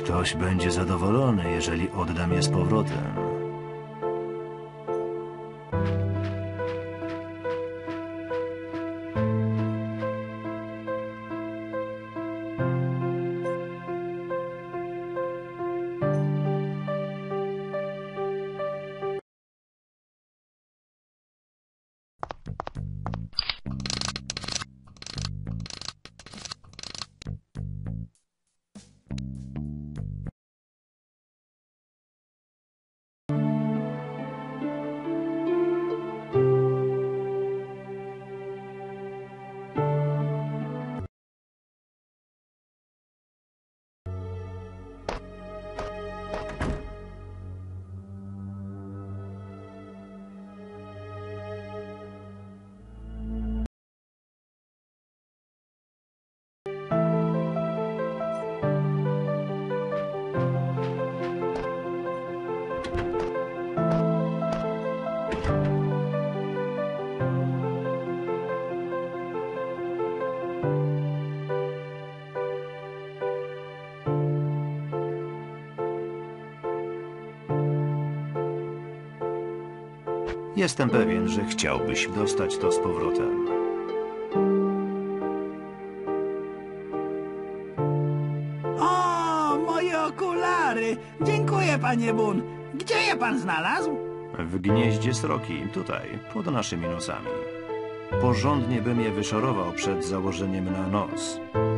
Ktoś będzie zadowolony, jeżeli oddam je z powrotem. Jestem pewien, że chciałbyś dostać to z powrotem. O, moje okulary! Dziękuję, panie Boone. Gdzie je pan znalazł? W gnieździe sroki, tutaj, pod naszymi nosami. Porządnie bym je wyszorował przed założeniem na nos.